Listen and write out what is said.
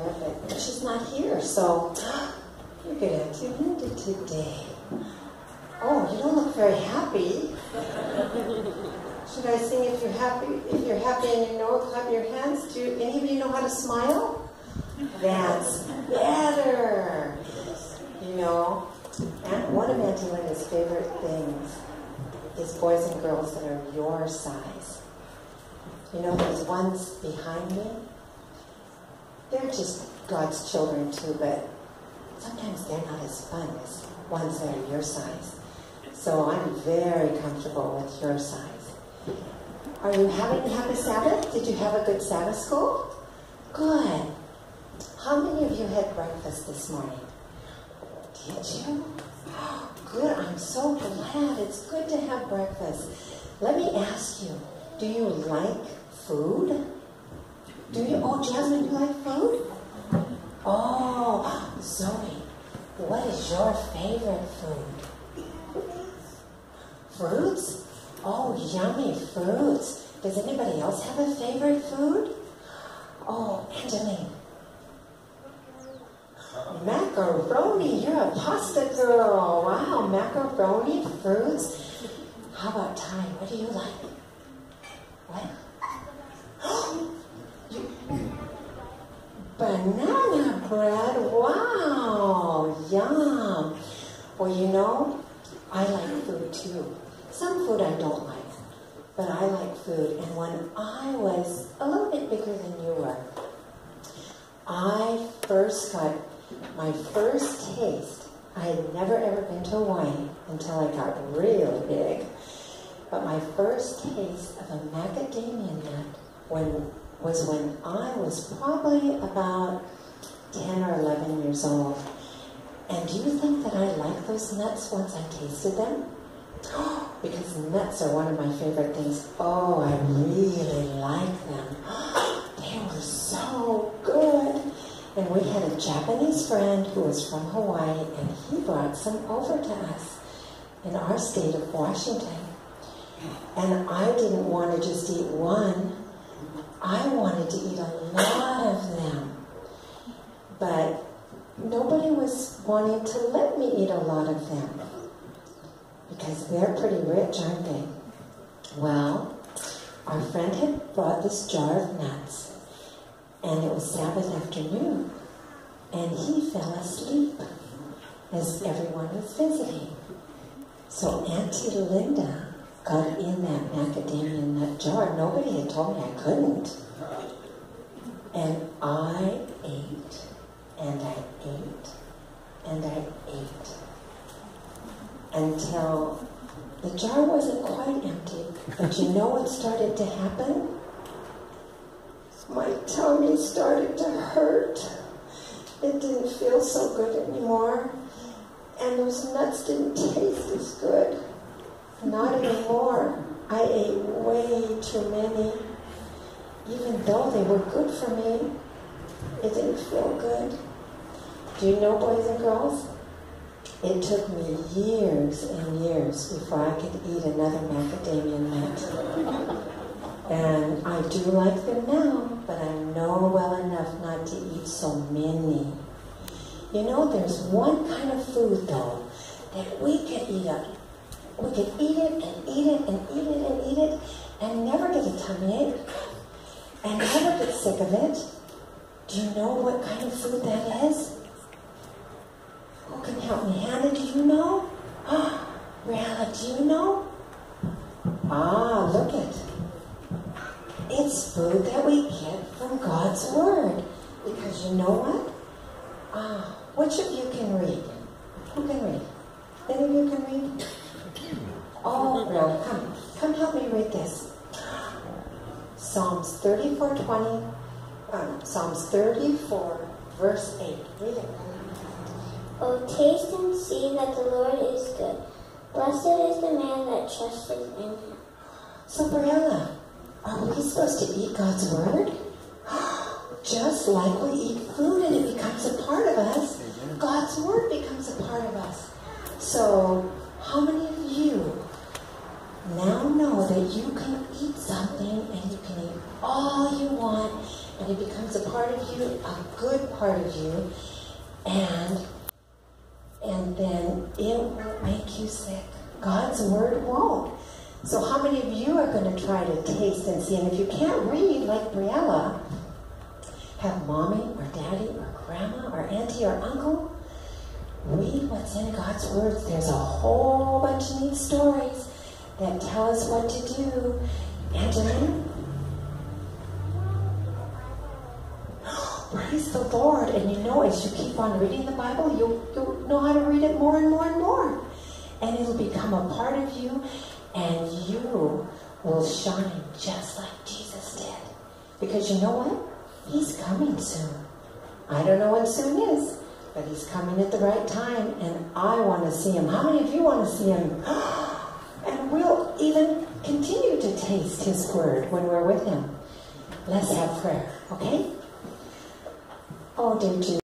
here, but she's not here, so look at Auntie Linda today. Oh, you don't look very happy. Should I sing if you're happy? If you're happy and you know it, clap your hands. Do any of you know how to smile? That's better. You know, and one of Auntie Linda's favorite things is boys and girls that are your size. You know those ones behind me? They're just God's children too, but sometimes they're not as fun as ones that are your size. So I'm very comfortable with your size. Are you having a happy Sabbath? Did you have a good Sabbath school? Good. How many of you had breakfast this morning? Did you? Good. I'm so glad. It's good to have breakfast. Let me ask you, do you like food? Do you? Oh, Jasmine, you like food? Oh, Zoe, what is your favorite food? Fruits? Oh, yummy fruits. Does anybody else have a favorite food? Oh, Angeline. Macaroni. You're a pasta girl. Wow, macaroni, fruits. How about Ty? What do you like? What? Banana bread. Wow, yum. Well, you know, I like food too. Some food I don't like, but I like food. And when I was a little bit bigger than you were, I first got my first taste. I had never ever been to Hawaii until I got really big. But my first taste of a macadamia nut was when I was probably about 10 or 11 years old. And do you think that I liked those nuts once I tasted them? Because nuts are one of my favorite things. Oh, I really like them. They were so good. And we had a Japanese friend who was from Hawaii, and he brought some over to us in our state of Washington. And I didn't want to just eat one. I wanted to eat a lot of them. But nobody was wanting to let me eat a lot of them, because they're pretty rich, aren't they? Well, our friend had brought this jar of nuts, and it was Sabbath afternoon, and he fell asleep as everyone was visiting. So Auntie Linda got in that macadamia nut jar. Nobody had told me I couldn't. And I ate, and I ate, and I ate, until the jar wasn't quite empty. But you know what started to happen? My tummy started to hurt. It didn't feel so good anymore. And those nuts didn't taste as good. Not anymore. I ate way too many. Even though they were good for me, it didn't feel good. Do you know, boys and girls? It took me years and years before I could eat another macadamia nut. And I do like them now, but I know well enough not to eat so many. You know, there's one kind of food, though, that we could eat up. We could eat it and eat it and eat it and eat it and never get a tummy ache and never get sick of it. Do you know what kind of food that is? Who can help me? Hannah, do you know? Brianna, do you know? Look it. It's food that we get from God's Word. Because you know what? Which of you can read? Who can read? Any of you can read? Oh, really? Come help me read this. Psalms 34:20. Psalms 34, verse 8. Read it. Oh, taste and see that the Lord is good. Blessed is the man that trusteth in him. So, Brianna, are we supposed to eat God's Word? Just like we eat food and it becomes a part of us, God's Word becomes a part of us. So, how many of you now know that you can eat something and you can eat all you want and he becomes a part of you, a good part of you, and then it won't make you sick. God's word won't. So how many of you are going to try to taste and see? And if you can't read like Briella, have mommy or daddy or grandma or auntie or uncle read what's in God's words. There's a whole bunch of neat stories that tell us what to do. Angelina? Praise the Lord. And you know, as you keep on reading the Bible, you'll know how to read it more and more and more. And it'll become a part of you, and you will shine just like Jesus did. Because you know what? He's coming soon. I don't know when soon is, but he's coming at the right time, and I want to see him. How many of you want to see him? And we'll even continue to taste his word when we're with him. Let's have prayer, okay? Oh, dear Jesus.